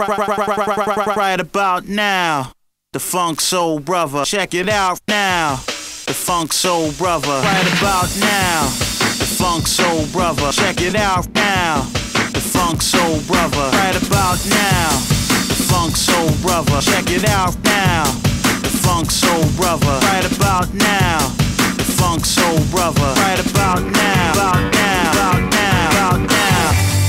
Right about now, the Funk Soul Brother. Check it out now, the Funk Soul Brother. Right about now, the Funk Soul Brother. Check it out now, the Funk Soul Brother. Right about now, the Funk Soul Brother. Check it out now, the Funk Soul Brother. Right about now, the Funk Soul Brother. Right about now, about now, about now, about now.